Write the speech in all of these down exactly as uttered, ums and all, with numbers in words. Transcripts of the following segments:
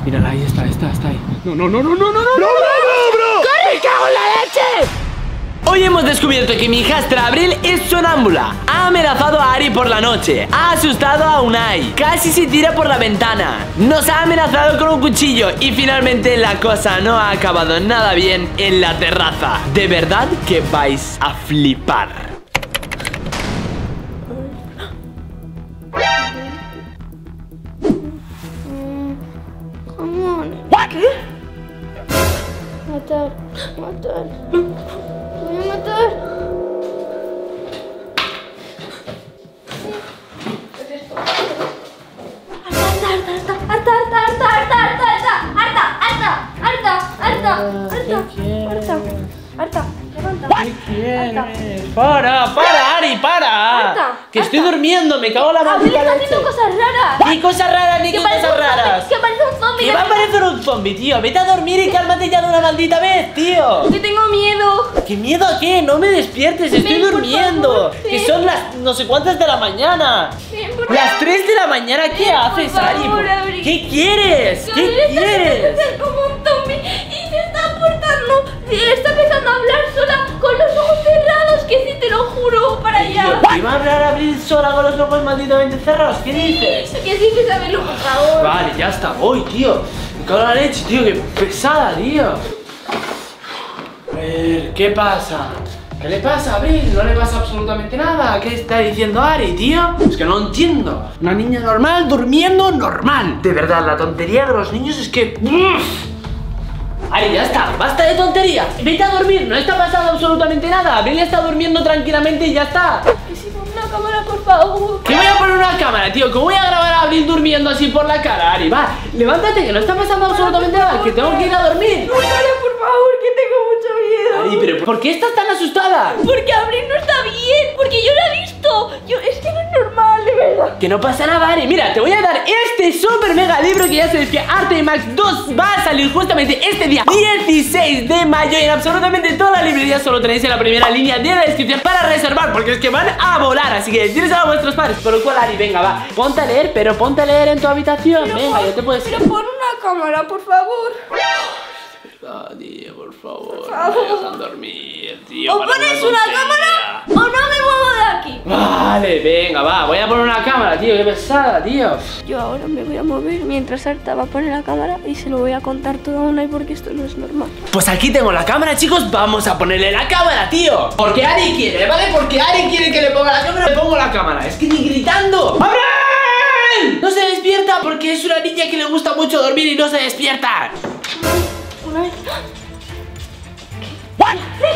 Mírala, ahí está, está, está ahí. No, no, no, no, no, no, no, no, no, bro. ¡Me cago en la leche! Hoy hemos descubierto que mi hijastra Abril es sonámbula. Ha amenazado a Ari por la noche. Ha asustado a Unai. Casi se tira por la ventana. Nos ha amenazado con un cuchillo. Y finalmente la cosa no ha acabado nada bien en la terraza. De verdad que vais a flipar. ¿Qué? Matar, matar. Voy a matar. Harta, harta, harta, harta, harta, harta, harta, harta, harta, harta, harta, harta, harta, levanta. ¿Qué quieres? Para, para, Ari, para. Harta, que estoy harta. durmiendo, me cago en la Abril maldita está leche. haciendo cosas raras. Ni cosas raras, ni Que cosas parece un raras. zombie, que parece un zombie. Que va a parecer un zombie, tío. Vete a dormir y cálmate ya de una maldita vez, tío. Que tengo miedo. ¿Qué miedo a qué? No me despiertes, estoy Ven, por durmiendo. favor, Que ven. son las no sé cuántas de la mañana. Ven, por Las tres de la mañana, ¿qué Ven, haces, por Ari? favor, Abril. ¿Qué quieres? favor. ¿Qué Abril está quieres? empezando a ser como un zombie y se está portando. Está empezando a hablar sola con los ojos cerrados. Que sí, te lo juro, para allá. ¿Y va a hablar a abrir sola con los ojos malditamente cerrados? ¿Qué dices? Que sí, que sabelo, por favor. Vale, ya está, voy, tío. Me cago en la leche, tío, qué pesada, tío. A ver, ¿qué pasa? ¿Qué le pasa a Abril? No le pasa absolutamente nada. ¿Qué está diciendo Ari, tío? Es que no entiendo. Una niña normal durmiendo normal. De verdad, la tontería de los niños es que... ¡Uf! Ari, ya está, basta de tonterías. Vete a dormir, no está pasando absolutamente nada. Abril está durmiendo tranquilamente y ya está. Que si pon una cámara, por favor. ¿Qué voy a poner una cámara, tío? ¿Cómo voy a grabar a Abril durmiendo así por la cara, Ari? Va, levántate, que no está pasando absolutamente nada, que tengo que ir a dormir. No, para, por favor, que tengo mucho miedo. Ari, pero ¿por qué estás tan asustada? Porque Abril no está bien, porque yo la he visto. Yo, es que no es normal, de verdad. Que no pasa nada, Ari. Mira, te voy a dar este super mega libro que ya sabes que Arte Max dos va a salir justamente este día dieciséis de mayo. Y en absolutamente toda la librería solo tenéis en la primera línea de la descripción para reservar, porque es que van a volar. Así que tienes a vuestros padres. Por lo cual, Ari, venga, va, ponte a leer, pero ponte a leer en tu habitación. Pero Venga, pon- ya te puedes... Pero pon una cámara, por favor. Ah, tío, por favor, Por no favor. me dejan dormir, tío. O para pones una tontería. cámara o no me muevo de aquí. Vale, venga, va, voy a poner una cámara, tío, qué pesada, tío. Yo ahora me voy a mover mientras Arta va a poner la cámara y se lo voy a contar todo a Unai porque esto no es normal. Pues aquí tengo la cámara, chicos, vamos a ponerle la cámara, tío. Porque Ari quiere, ¿vale? Porque Ari quiere que le ponga la cámara, le pongo la cámara. Es que ni gritando. ¡Abril! No se despierta porque es una niña que le gusta mucho dormir y no se despierta. Unai. ¿What?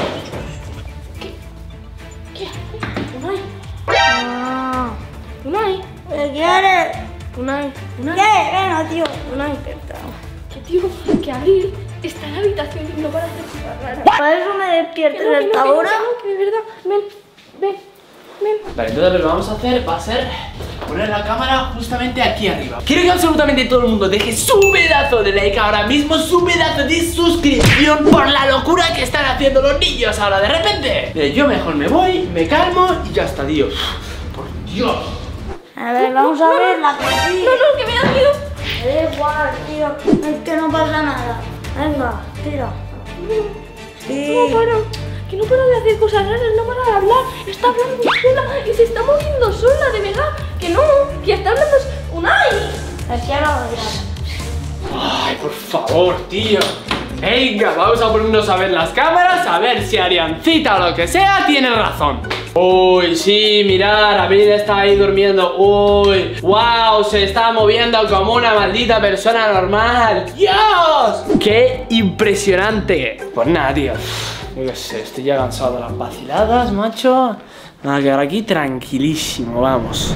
¿Qué? ¿Qué? Unai. Ah. Unai. ¿Qué quieres? Unai. Unai. ¿Qué? Venga, tío. Unai, perdón. Que tío, que Abril está en la habitación y no para hacer cosas raras. ¿Por eso me despiertas Que no, que no, hasta que no, ahora? que no, que de verdad. Ven, ven, ven. Vale, entonces lo que vamos a hacer va a ser poner la cámara justamente aquí arriba. Quiero que absolutamente todo el mundo deje su pedazo de like ahora mismo, su pedazo de suscripción por la locura que están haciendo los niños ahora de repente. Mira, yo mejor me voy, me calmo y ya está, tío. Por Dios. A ver, vamos a ver la que sí. No, no, que me da miedo. Da igual, tío. Es que no pasa nada. Venga, tira. Sí. No para, que no para de hacer cosas raras, no para de hablar. Está hablando sola y se está moviendo sola, de verdad. Que no, que está hablando Unai. Es que ahora verás. Ay, por favor, tío. Venga, vamos a ponernos a ver las cámaras, a ver si Ariancita o lo que sea tiene razón. Uy, sí, mirad, Abril está ahí durmiendo. Uy, wow, se está moviendo como una maldita persona normal. ¡Dios! ¡Qué impresionante! Pues nada, tío, yo qué sé, estoy ya cansado de las vaciladas, macho. Nada, que ahora aquí tranquilísimo, vamos.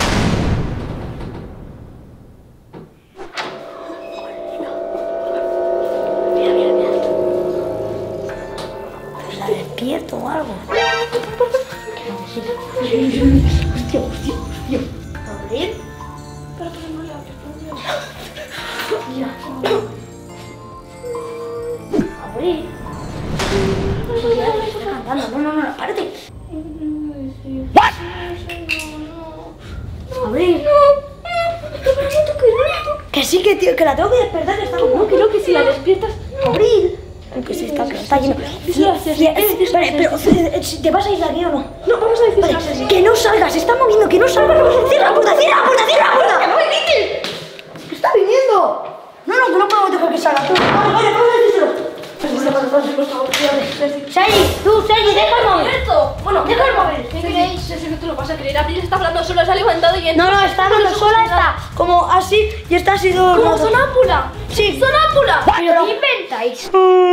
¿La despierto o algo? Hostia, hostia, hostia. ¿Abrir? Para, para, no le hables, por Dios. Mira. ¿Abrir? Está cantando. No, no, no, párate. ¿Abrir? No, no, no, no toques, no toques. Que sí que tío, que la tengo que despertar, que está como... No, que no, que si la despiertas... Abril. Que sí, está, que está lleno. Vale, pero ¿te vas a ir de aquí o no? No, vamos a decir Vale, que no salgas, se está moviendo, que no salgas. Cierra la puerta, cierra la puerta, cierra la puerta. ¡Que no me grites! ¡Que está viniendo! No, no, que no podemos dejar que salga. Vale, vale, vamos a decírselo. Sergi, tú, Sergi, deja el móvil. Bueno, deja el móvil. ¿Qué creéis? Eso que tú lo vas a creer. Abril está hablando sola, se ha levantado y... No, no, está hablando sola, está como así y está así todo el ¿Como rato. sonámbula? Sí. ¡Sonámbula! Pero ¿qué inventáis?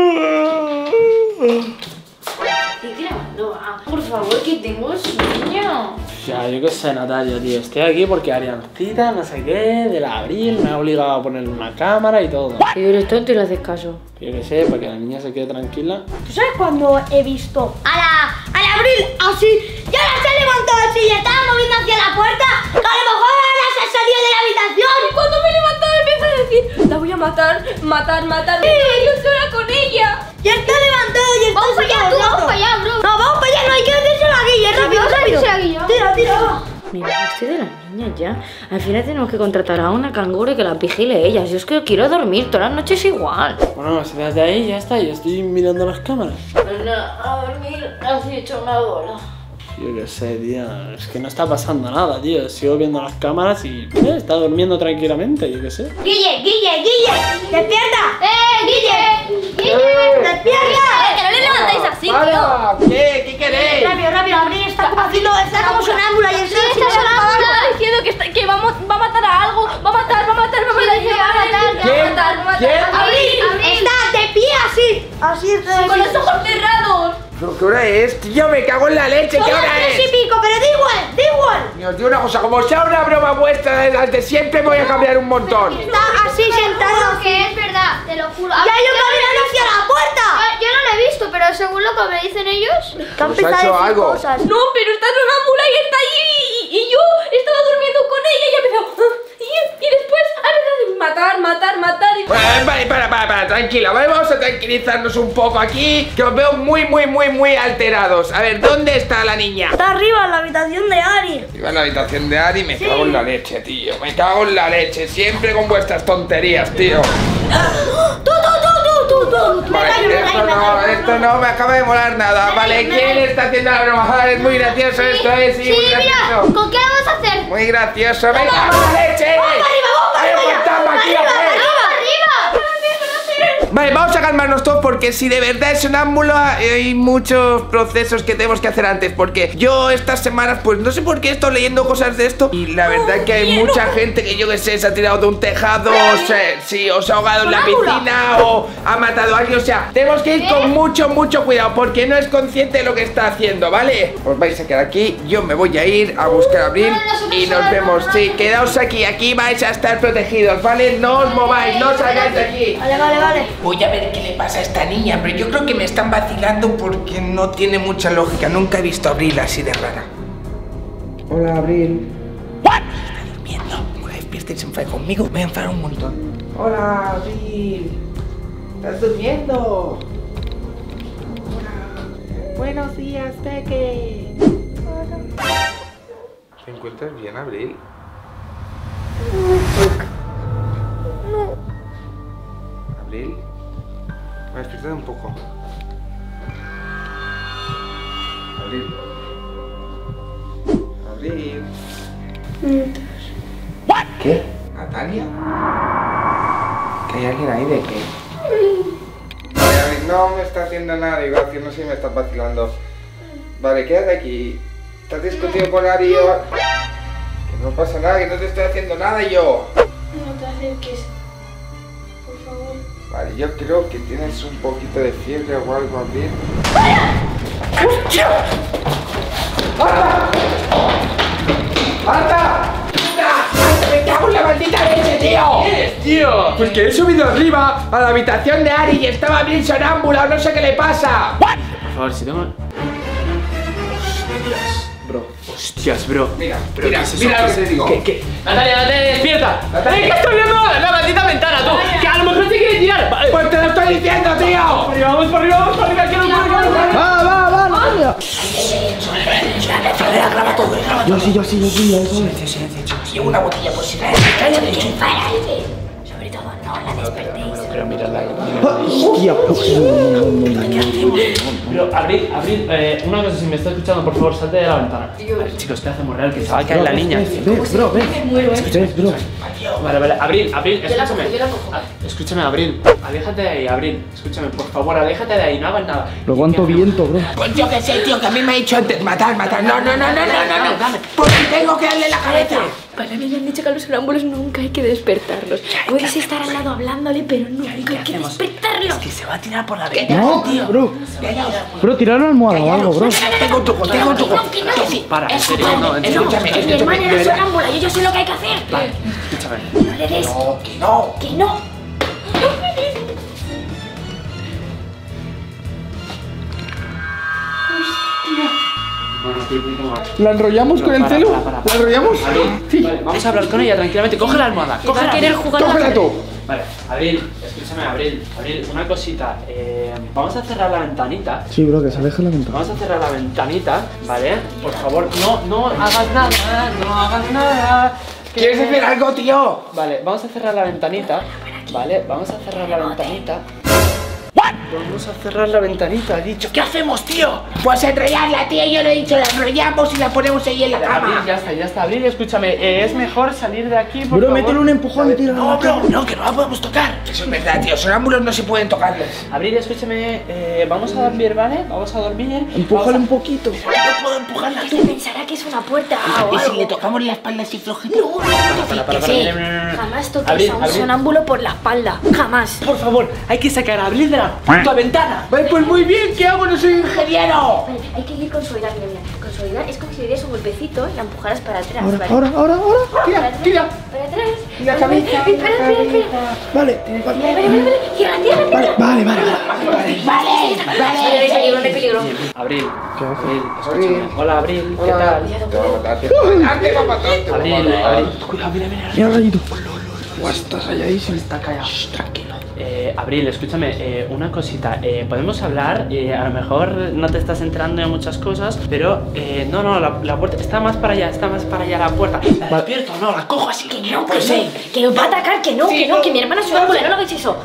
¿Qué grabando? Ah, por favor, que tengo sueño. Ya, yo qué sé, Natalia, tío. Estoy aquí porque Ariancita, no sé qué, de la Abril, me ha obligado a poner una cámara y todo. Y eres tonto y le haces caso. Yo qué sé, para que la niña se quede tranquila. ¿Tú sabes cuando he visto a la, a la Abril así y ahora se ha levantado así y estaba moviendo hacia la puerta? Que a lo mejor ahora se ha salido de la habitación. Y cuando me he levantado empieza a decir: la voy a matar, matar, matar. ¡Sí! Yo sola con ella. Y está levantado y está Vamos para allá, tú, vamos para allá, bro. No, vamos para allá, no hay que decírselo a Guille, rápido, vamos a rápido. decírselo a Guille. Tira, tira, va. Mira, estoy de las niñas ya. Al final tenemos que contratar a una canguro y que la vigile ella. Si es que quiero dormir todas las noches igual. Bueno, se de ahí, ya está, yo estoy mirando las cámaras. No, a dormir, has hecho una bola. Yo qué sé, tío, es que no está pasando nada, tío. Sigo viendo las cámaras y eh, está durmiendo tranquilamente, yo qué sé. Guille, Guille, Guille, despierta. ¡Eh, Guille! ¡Guille! ¡Despierta! ¡Que no le levantáis así, tío! ¡Para! ¿Qué? ¿Qué queréis? Rápido, rápido, Abril está como haciendo, está como sonámbula y el Sí, está sonámbula diciendo que, está, que va, a, va a matar a algo. Va a matar, va a matar, va a matar. que va a matar, que va a matar, va a matar. ¿Quién? Abril, Está de pie así. Así está. con los ojos cerrados. ¿Pero qué hora es? Tío, me cago en la leche. Son ¿Qué las hora tres y es? pico, pero da igual, da igual. Y os digo una cosa, como sea una broma vuestra de las de siempre, me voy a cambiar un montón. Está así sentado. Que es verdad, te lo juro. Y hay un caminando hacia la puerta. Yo no lo he visto, pero según lo que me dicen ellos. Que han Pues ha empezado hecho a decir algo. cosas. No, pero está sonámbula y está ahí. Y, y yo estaba durmiendo con ella y ha empezado. Y, y después ha empezado a matar, matar, matar. Y... Vale, vale, para, para, para, tranquila, ¿vale? Vamos a tranquilizarnos un poco aquí, que os veo muy, muy, muy, muy alterados. A ver, ¿dónde está la niña? Está arriba en la habitación de Ari. Iba a la habitación de Ari, me cago en la leche, tío. Me cago en la leche, siempre con vuestras tonterías, tío. Tú, tú, tú, tú, tú, tú. Me Vale, callo, me esto callo, me no, callo. esto no me acaba de molar nada. Vale, ¿quién está haciendo la broma? Ah, es muy gracioso esto, ¿eh? Sí, muy gracioso. ¿con qué lo vamos a hacer? Muy gracioso, venga, ¡vamos la leche! Vamos para arriba, vamos para ¡Hay un arriba. fantasma aquí, Arriba, hombre! ¡Arriba! Vale, vamos a calmarnos todos porque si de verdad es sonámbulo hay muchos procesos que tenemos que hacer antes. Porque yo estas semanas, pues no sé por qué estoy leyendo cosas de esto. Y la verdad es que hay mucha gente que yo que sé, se ha tirado de un tejado, o se, sí, o se ha ahogado en la piscina, o ha matado a alguien. O sea, tenemos que ir con mucho, mucho cuidado porque no es consciente de lo que está haciendo, ¿vale? Os vais a quedar aquí, yo me voy a ir a buscar a Abril y nos vemos. Sí, quedaos aquí, aquí vais a estar protegidos, ¿vale? No os mováis, no salgáis de aquí. Vale, vale, vale. Voy a ver qué le pasa a esta niña, pero yo creo que me están vacilando porque no tiene mucha lógica. Nunca he visto a Abril así de rara. Hola, Abril. ¿What? Está durmiendo. Como la despierte y se enfade conmigo, me voy a enfadar un montón. Hola, Abril. ¿Estás durmiendo? Hola. Buenos días, Peque. ¿Te encuentras bien, Abril? Abril. Me he despertado un poco. Abril. Abril. ¿Qué? ¿Natalia? ¿Que hay alguien ahí de qué? Vale, Abril, no me está haciendo nada de gracia, no sé si me estás vacilando. Vale, quédate aquí. ¿Estás discutiendo con Ari o...? Que no pasa nada, que no te estoy haciendo nada yo. No te acerques. Por favor. Vale, yo creo que tienes un poquito de fiebre o algo, Abril. ¡Hostia! ¡Marta! ¡Marta! ¡Me cago en la maldita leche, tío! ¿Qué es, tío? Pues que he subido arriba a la habitación de Ari y estaba bien sonámbula o no sé qué le pasa. Por favor, si tengo... Bro, hostias, bro. Mira, Pero mira, ¿qué es eso? mira lo ¿Qué que es- te digo. ¿Qué, qué? Natalia, Natalia, despierta. Natalia. ¡Eh, que estoy viendo la maldita ventana, tú! ¡Que a lo mejor se quiere tirar! Vale. Pues te lo estoy diciendo, tío. Por arriba, vamos por arriba, vamos por arriba, quiero por arriba, por arriba. Va, va, va, va. Yo sí, yo sí, yo sí, yo sí. Llevo una botella por si cae. Cállate. Sobre todo despertéis. Pero mírala ahí. Hostia, Pero, Abril, Abril, eh, una cosa, si me está escuchando, por favor, salte de la ventana. Vale, chicos, ¿qué hacemos? Real, que se va a caer la niña. ves, bro, ves. Ves, bro. Vale, vale, Abril, Abril, Yo la cojo, escúchame. yo la cojo. Ah, Escúchame, Abril. Aléjate de ahí, Abril. Escúchame, por favor, aléjate de ahí, no hagas nada. Pero cuánto ¿Qué hacemos? viento, bro. Pues yo qué sé, tío, que a mí me ha dicho antes matar, matar. No, no, no, no, no, no, no. Porque tengo que darle la cabeza. Para mí me han dicho que a los sonámbulos nunca hay que despertarlos. Puedes estar al lado hablándole, pero nunca hay que despertarlos. Que se va a tirar por la ventana. No, bro. Bro, tirar una almohada o algo, bro. Tengo un truco, tengo un truco. Que sí. Para, en serio, no, en serio. Escúchame, Mi escúchame, hermana de era verdad. sonámbula, yo ya sé lo que hay que hacer. Vale, escúchame. No le des. No, que no. Que no. ¿La enrollamos con el Para, celo? para, para, ¿La para. enrollamos? Abril, Sí. vale, vamos a hablar con ella tranquilamente. Coge la almohada. Que va a querer jugar a Cógela la... tú. Vale, Abril, escúchame, Abril, Abril, una cosita. Eh, vamos a cerrar la ventanita. Sí, bro, que se aleje la ventana. Vamos a cerrar la ventanita, ¿vale? Por favor, no, no hagas nada, no hagas nada. que- ¿Quieres hacer algo, tío? Vale, vamos a cerrar la ventanita. Vale, vamos a cerrar la ventanita. Vamos a cerrar la ventanita, he dicho. ¿Qué hacemos, tío? Pues enrollarla, tío. Yo le he dicho, la enrollamos y la ponemos ahí en la Abril, cama. ya está, ya está. Abril, escúchame, eh, es mejor salir de aquí, por Bro, favor. métele un empujón y tira. No, bro, no, que no la podemos tocar. Eso es verdad, tío. Sonámbulos no se pueden tocarles. Abril, escúchame, eh, vamos a dormir, ¿vale? Vamos a dormir. Empújale un Vamos poquito. No puedo empujarla. Se pensará que es una puerta o Y si algo. le tocamos la espalda así flojito. No, no, no, Para, que para, sí. para, para, para. Jamás toques Abril, a un Abril. sonámbulo por la espalda. Jamás. Por favor, hay que sacar a Abril de la puta ventana. Vale, pues muy bien. ¿Qué hago? No soy ingeniero. Vale, hay que ir con suavidad, mira, mira. Con suavidad es como si le dieras un golpecito y la empujaras para atrás. Ahora, ¿vale? ahora, ahora, ahora. Tira, tira. Para atrás. La cabeza, Espera, espera, espera, espera. Vale, Vale, vale, vale, vale. Cierra, cierra, cierra. vale, vale. Vale, Vale, no hay peligro, no hay peligro. Abril, ¿Qué haces? Abril, escúchame. Hola, Abril, ¿qué tal? Arte, papá, tonto. Abril, Abril. Cuidado, mira, mira. Mira, rayito. Buah, estás halladísimo. Está callado. Tranquilo. Eh, Abril, escúchame, eh, una cosita. Eh, Podemos hablar, eh, a lo mejor no te estás enterando de muchas cosas, pero eh, no, no, la, la puerta está más para allá, está más para allá la puerta. ¿La despierto? No, la cojo así. Que no, que no. Que nos va a atacar, que no, que no, que mi hermana es sonámbula, no lo hagáis eso.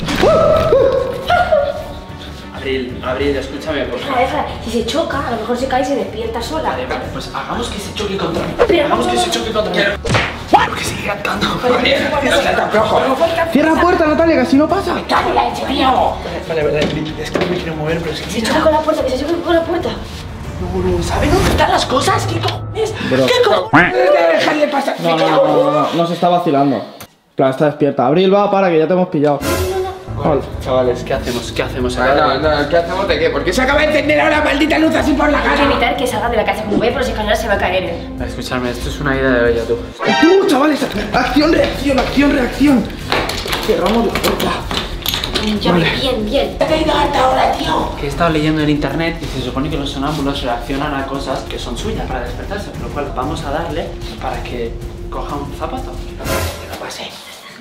Abril, Abril, escúchame, por favor. Déjala, déjala. Si se choca, a lo mejor se cae y se despierta sola. Vale, vale, pues hagamos que se choque contra mí. Pero hagamos no, que no, se no. choque contra mí. Porque sigue cantando. Vale, no seas tan flojo. Cierra la puerta, Natalia, que así no pasa. ¡Cago en la leche, tío! Vale, vale, es que no me quiero mover, pero es que Se choca con la puerta, que se choque con la puerta. ¿sabe dónde están las cosas? ¿Qué cojones? ¿Qué cojones? Dejarle pasar. No, no, no, no, no, no se está vacilando. Claro, está despierta. Abril, va, para, que ya te hemos pillado. Vale. Chavales, ¿qué hacemos? ¿Qué hacemos? No, no, no, ¿qué hacemos de qué? ¿Por qué se acaba de encender ahora la maldita luz así por la Hay que casa? evitar que salga de la casa, como ve por las escaleras se va a caer. Escuchadme, esto es una idea de olla, tú. ¡Uh, chavales! Acción, reacción, acción, reacción. Cerramos la puerta. Ya, Vale. bien, bien. ¿Qué ha caído hasta ahora, tío? Que he estado leyendo en internet y se supone que los sonámbulos reaccionan a cosas que son suyas para despertarse, por lo cual vamos a darle para que coja un zapato. Que no pase.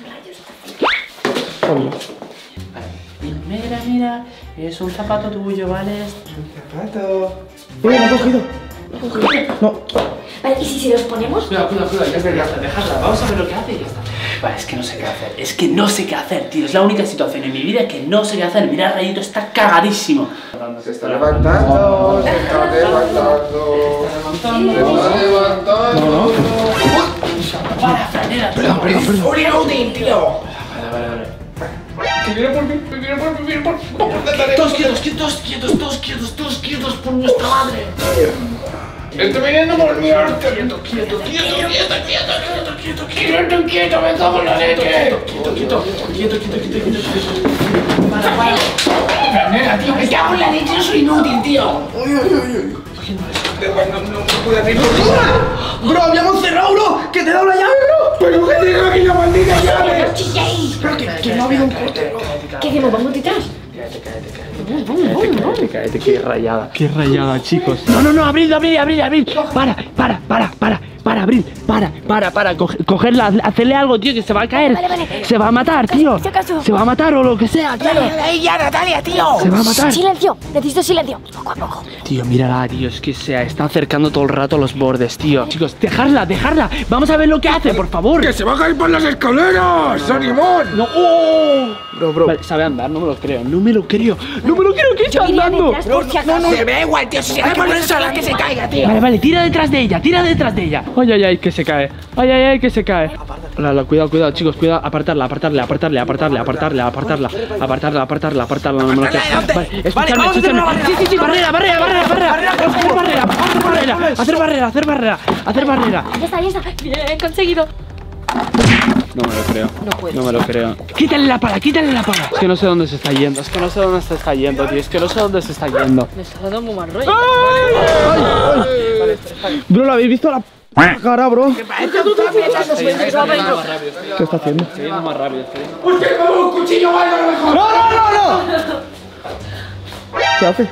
Oye, Vale. Mira, mira, es un zapato tuyo, ¿vale? Zapato. ¡Eh, lo ha cogido! No. Vale, ¿y si se los ponemos? Cuidado, cuidado, cuidado, ya está, ya está, dejadla, vamos a ver lo que hace y ya está. Vale, es que no sé qué hacer, es que no sé qué hacer, tío, es la única situación en mi vida que no sé qué hacer. Mira, Rayito está cagadísimo. Se está levantando, se está levantando. Se está levantando. Para, franera, tío. Perdón, perdón, perdón. ¡Un inútil, tío! Vale, vale, vale. Que viene por mí, que viene por mí, viene por mí. Todos quietos, quietos, quietos, todos quietos, todos quietos por nuestra madre. Estoy viniendo por mi arte. Quieto, quieto, quieto, quieto, quieto, quieto, quieto, quieto, Quieto, me cago en la leche. quieto, quieto, quieto, quieto, quieto, quieto, quieto. Para, para. Nena, tío, me cago en la leche, yo soy inútil, tío. Uy, uy, uy, uy. No, no, no pude abrir por nada. Bro, habíamos cerrado, bro. Que te he dado la llave, bro. Pero que tengo aquí la maldita llave. Pero que, que no ha habido un corte, bro. ¿Qué hacemos? ¿Vamos detrás? Cállate, cállate, cállate. Cállate, cállate, qué rayada. Qué rayada, chicos. No, no, no, Abril, Abril, Abril, Abril. Para, para, para, para, para, Abril, para, para, para, coge- cogerla, hacerle algo, tío, que se va a caer. Vale, vale. Se va a matar, tío. si acaso. Se va a matar o lo que sea, tío. ¡Ahí ya, Natalia, tío! Se va a matar. Silencio, necesito silencio. Poco a poco. Tío, mírala, tío, es que se está acercando todo el rato a los bordes, tío. Chicos, dejarla, dejarla. Vamos a ver lo que hace, por favor. ¡Que se va a caer por las escaleras! ¡Animón! No, oh. Bro, bro. Vale, sabe andar, no me lo creo, no me lo creo. No me lo creo que está Iría andando. detrás por si acaso. Se ve igual, tío. Si se cae por el suelo, que se caiga, tío. Vale, vale, tira detrás de ella, tira detrás de ella. Ay, ay, ay, que se cae. Ay, ay, ay, que se cae. La, la, cuidado, cuidado, chicos, cuidado. Apartarla, apartarla, apartarla, apartarla, apartarla, apartarla, apartarla, apartarla, apartarla. No me lo creo. Vale, escuchadme, escuchadme. Sí, sí, sí, barrera, barrera, barrera, barrera. Hacer barrera, hacer barrera, hacer barrera, hacer barrera, hacer barrera. Ya está, ya está. Bien, he conseguido. No me lo creo. No puedes. No me lo creo. Quítale la pala, quítale la pala. Es que no sé dónde se está yendo. Es que no sé dónde se está yendo, tío. Es que no sé dónde se está yendo. Me está dando muy mal rollo. Bro, ¿lo habéis visto la p cara, bro? ¿Qué está haciendo? Está yendo más rápido. ¡Hostia, como un cuchillo o algo a lo mejor! ¡No, no, no, no! ¿Qué hace?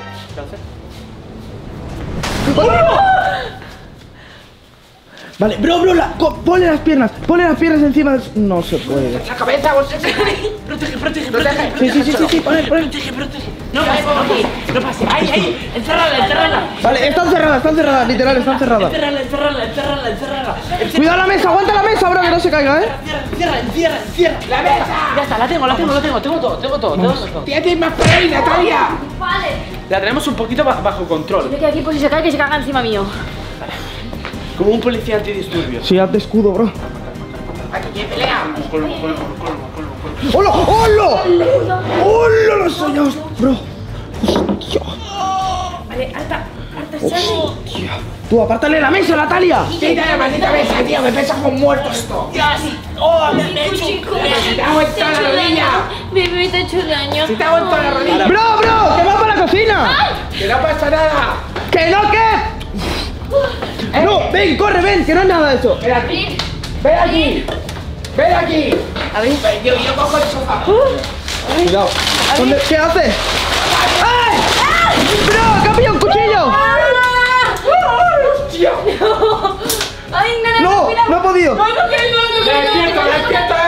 Vale, bro, bro, la, co- ponle las piernas, ponle las piernas encima del... No se puede. ¡La cabeza! Protege, protege, protege. Sí, sí, sí, sí, sí, ponle, ponle. Protege, protege. No pase, no pase. No pase. Ahí, ahí. Encérrala, encérrala. Vale, están cerradas, están cerradas, literal, están cerradas. Encérrala, encérrala, encérrala, encérrala. Cuidado la mesa, aguanta la mesa, bro, que no se caiga, ¿eh? Encierra, encierra, encierra. ¡La mesa! Ya está, la tengo, la tengo, la tengo. Tengo todo, tengo todo, tengo todo. ¡Tienes más por ahí, Natalia! Vale. La tenemos un poquito ba- bajo control. Yo que aquí por si se cae, que se caga encima mío. Como un policía antidisturbios. Sí, haz de escudo, bro. ¡Aquí hay pelea! ¡Hola! ¡Hola! ¡Hola los soñados! Bro. Hostia. Vale, harta, harta, sale. Hostia. Tú, apártale la mesa, Natalia. ¡Quita la maldita mesa, tío! ¡Me pesa como muerto esto! ¡Oh, me ¡Si te hago en toda la rodilla! Bebé, te he hecho daño. ¡Si te hago en toda la rodilla! Bro, bro, que va para la cocina. ¡Que no pasa nada! ¡Que no, que! No, ven, corre, ven, que no es nada de eso. ¡Ven aquí! ¡Ven aquí! ven aquí. A ver. Ven, yo, yo cojo el sofá. Cuidado. ¿Dónde- ¿Qué hace? ¡Ay! ¡Bro, que ha pillado un cuchillo! ¡Hostia! Ay, no, no, ¡No! ¡No he podido! ¡Despierta, despierta!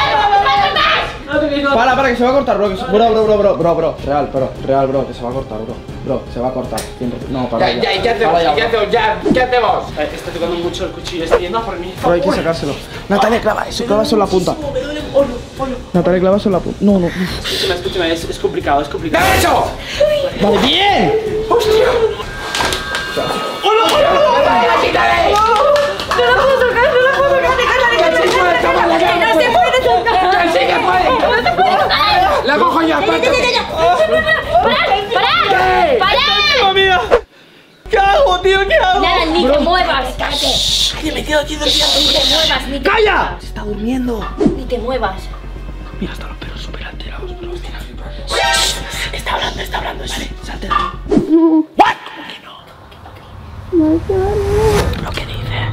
Para, para, que se va a cortar, bro. que se- Bro, bro, bro, bro, bro, bro. Real, bro, real, bro, que se va a cortar, bro. Bro, se va a cortar. cien por ciento. No, para Ya, ya, ¿qué hacemos? Para ya, ¿Qué bro. hacemos? Ya, ¿qué hacemos? Eh, Está tocando mucho el cuchillo, estoy yendo a por mí. Bro, hay que sacárselo. Natalia, clava eso, clava eso en la punta. Natalia, clava eso en la punta. No, no. Escúchame, escúchame, es, es complicado, es complicado. ¡Dame eso! Vale, bien. ¡Hostia! ¡Hola, hola, hola! ¡Quítale! No la puedo tocar, no la puedo tocar, déjala, déjala, ¡Que sí puede, déjala, tómala, déjala, que no se puede tocar. ¡Que sí que puede! No se puede tocar. ¡La cojo yo, apártate! ¡Parad! ¡Parad! mía! ¿Qué hago, tío? ¿Qué hago? Nada, ni te muevas. Que me quedo aquí durmiendo. Ni te muevas, ni te ¡Calla! Se está durmiendo. Ni te muevas. Mira, hasta los perros súper alterados, bro. Mira. Está hablando, está hablando. Vale, salte de ahí. ¿What? ¿Cómo que no? ¿Pero qué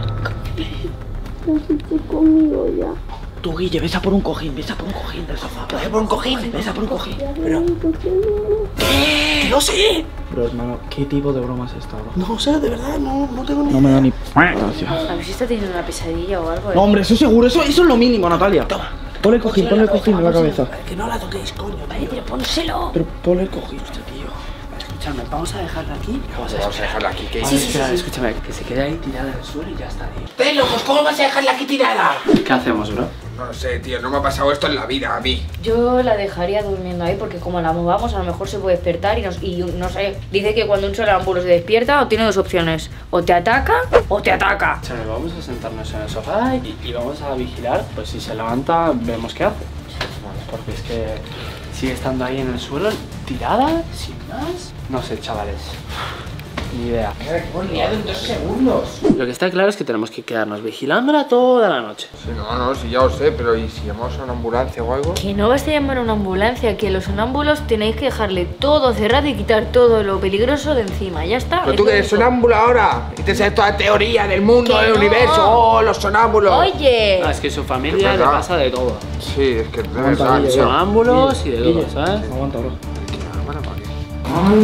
dice? Tú, Guille, ves a por un cojín, ves a por un cojín del sofá. ¿Ves a por un cojín? Ves a por un cojín. Pero... ¿Qué? ¡No sé! Bro, hermano, ¿qué tipo de broma es esta, bro? No sé, de verdad, no, no tengo ni No me da ni gracia. A ver si está teniendo una pesadilla o algo. ¿eh? No, hombre, eso seguro, eso, eso es lo mínimo, Natalia. Toma. Ponle el cojín, ponle el cojín en la cabeza. Que no la toquéis, coño. Vale, pero pónselo. Pero ponle el cojín. Hostia, tío. Escúchame, vamos a dejarla aquí. Vamos a Vamos a dejarla aquí, que Sí, sí, sí, escúchame, que se quede ahí tirada en el suelo y ya está, tío. ¡Te locos! ¿Cómo vas a dejarla aquí tirada? ¿Qué hacemos, bro? No lo sé, tío, no me ha pasado esto en la vida a mí. Yo la dejaría durmiendo ahí porque como la movamos a lo mejor se puede despertar y, nos, y no sé, dice que cuando un sonámbulo se despierta o tiene dos opciones, o te ataca o te ataca. Escúchame, vamos a sentarnos en el sofá y, y vamos a vigilar, pues si se levanta vemos qué hace. Porque es que sigue estando ahí en el suelo, tirada, sin más. No sé, chavales. Ni idea. Mira, que hemos liado en dos segundos. Lo que está claro es que tenemos que quedarnos vigilándola toda la noche. Sí, no, no, sí, ya lo sé, pero ¿y si llamamos a una ambulancia o algo? Que no vas a llamar a una ambulancia, que los sonámbulos tenéis que dejarle todo cerrado y quitar todo lo peligroso de encima, ya está. Pero es tú que lo eres único. sonámbulo ahora y te sabes toda la teoría del mundo, Que del no. universo, oh, los sonámbulos. Oye, Ah, es que su familia Es le verdad. pasa de todo. Sí, es que de Aguanta, verdad, Guille, tío. Sonámbulos y de todo, Guille, ¿sabes? Aguanta, bro. Bueno, ¿para qué?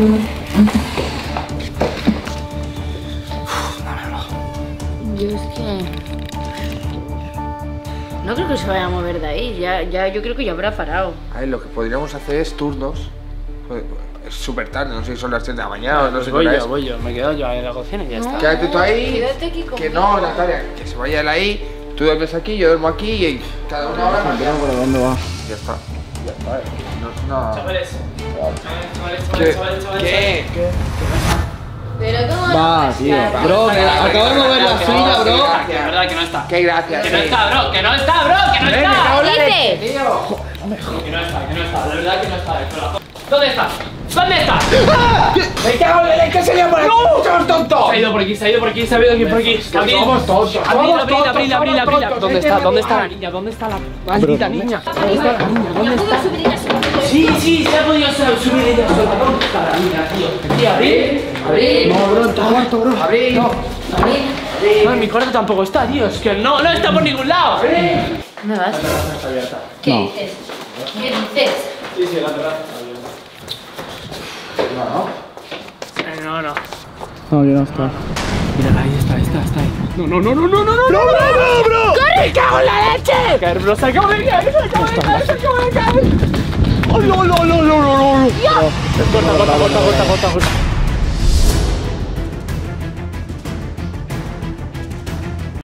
yo es que No creo que se vaya a mover de ahí. Ya, ya, yo creo que ya habrá parado. A ver, lo que podríamos hacer es turnos. Es súper tarde, no sé si son las tres de la mañana o no Pues sé voy qué hora yo, es. voy yo, me quedo yo en la cocina y ya está. Quédate tú ahí. Quédate aquí Que conmigo. no, Natalia, que se vaya él ahí. Tú duermes aquí, yo duermo aquí y cada una hora más. Santiago, ¿para dónde va? Ya está. Ya está, eh. No es una. Chavales, chavales, ¿Qué? chavales, chavales, chavales. ¿Qué? Pero cómo Va, no tío. está? Bro, que acabo de mover la silla, bro. Que es verdad que no está. Qué gracias. Que no sí. está, bro, que no está, bro, que no Eh, me está. cago en la ¿Qué leche, dices? tío. Que no está, que no está, de verdad que no está. ¿Dónde está? ¿Dónde está? Me cago en la leche, sería por aquí. ¡Somos tontos! Se ha ido por aquí, se ha ido por aquí, se ha ido por aquí. Abril, Somos tontos, abril, somos abril, tontos, abril, somos abril, abril. tontos, ¿Dónde este está? no ¿Dónde está la vale. niña? ¿Dónde está la maldita niña? ¿Dónde está la niña? ¿Dónde ¿Ya está? puedo subir ella? Sí, sí, se ha podido subir ella sola. ¿Dónde está la niña, tío? Tío, abril, abril. No, bro, en tu cuarto, bro. Abril. No. No, en mi cuarto tampoco está, tío. Es que no, no está por ningún lado. ¿Dónde vas? ¿Qué No. dices? ¿Qué dices? Sí, sí, la terraza está abierta. Eh, No, no. No, yo no está. Mira, ahí está, está, está ahí. No, no, no, no, no, no, no, no, bro, bro. ¡Corre! ¡Cago en la leche! Caer, bro, se acaba de caer, se acaba de caer, se acaba de caer. ¡Oh, no, no, no, no, no, no! Corta, corta, corta, corta, corta, corta.